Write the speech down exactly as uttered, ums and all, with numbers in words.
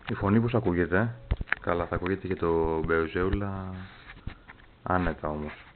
Η φωνή πως ακούγεται? Καλά, θα ακούγεται και το Μπεοζέουλα άνετα όμως.